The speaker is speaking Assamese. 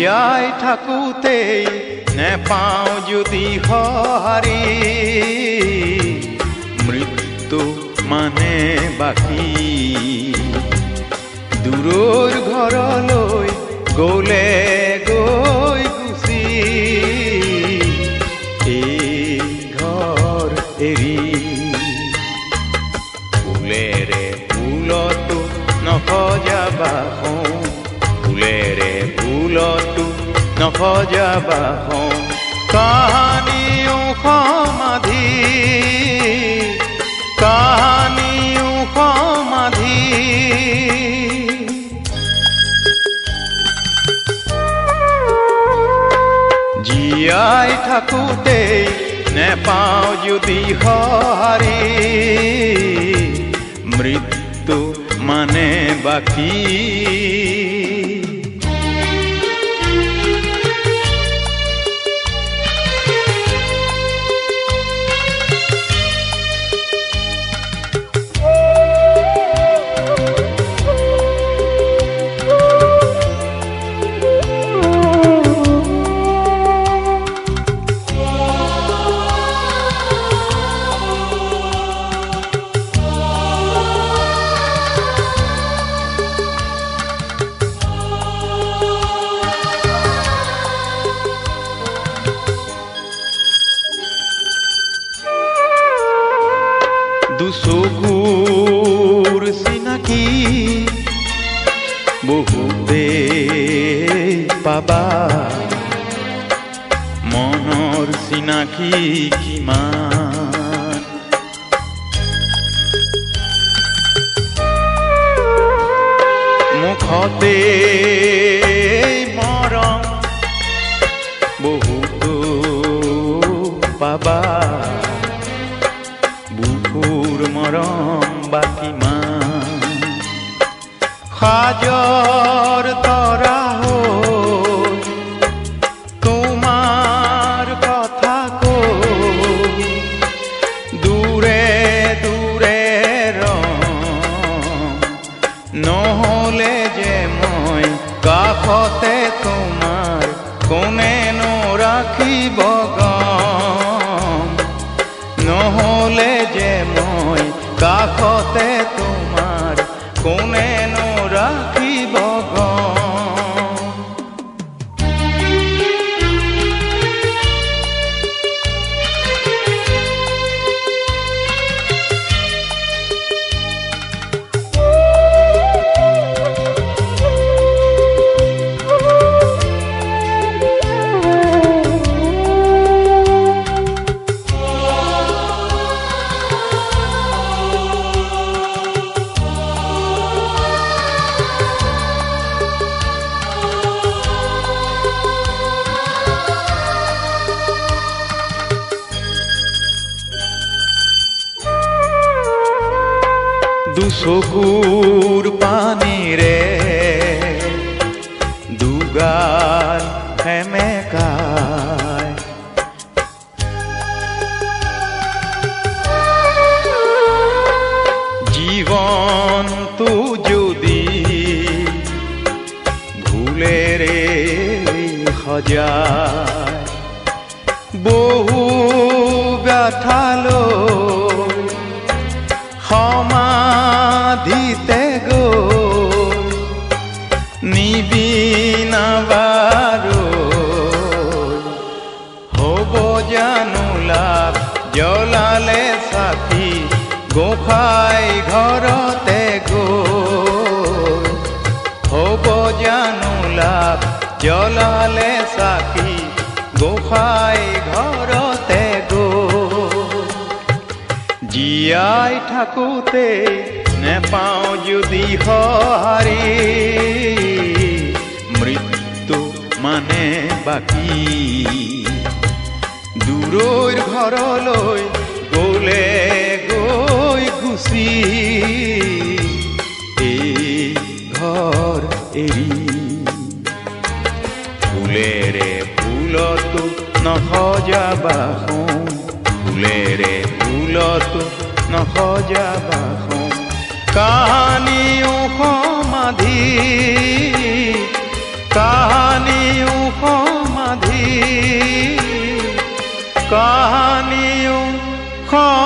জীয়াই থাকোঁতেই নেপাওঁ যদি সঁহাৰি মৃত্যু মানে বাকী দূৰৰ ঘৰলৈ গ'লে গৈ গুচি এই ঘৰ এৰি ফুলেৰে ফুলতো নসজাবা ফুলেৰে ফুলতো নসজাবা কাহানিও সমাধি কাহানিও সমাধি জীয়াই থাকোঁতেই নেপাওঁ যদি সঁহাৰি মৃত্যু মানে বাকী দুচকুৰ চিনাকি বহুতে পাবা মনৰ চিনাকি কিমান মুখতে মৰম বহুতো পাবা বুকুৰ মৰম বাকিমান সাজৰ তৰা হৈ তোমাৰ কথা কৈ দূৰে দূৰে নহ'লে যে মই কাষতে তোমাৰ কোনেনো ৰাখিব নহ'লে যে মই কাষতে তোমাৰ কোনেনো ৰাখিব দুচকুৰ পানীৰে দুগাল সেমেকাই জীৱনটো যদি ভুলেৰে সজায় বহু ব্যথালৈ সমাধিতে গৈ নিবিনাবাৰো হ'ব জানো লাভ জ্বলালে চাকি গোসাঁই ঘৰতে গৈ হ'ব জানো লাভ জ্বলালে চাকি গোসাঁই ঘৰতে জীয়াই থাকোঁতেই নেপাওঁ যদি সঁহাৰি মৃত্যু মানে বাকী দূৰৰ ঘৰলৈ গ'লে গৈ গুচি এই ঘৰ এৰি ফুলেৰে ফুলতো নসজাবা ফুলেৰে ফুলতো নসজাবা কাহানিও সমাধি কাহানিও সমাধি কাহানিও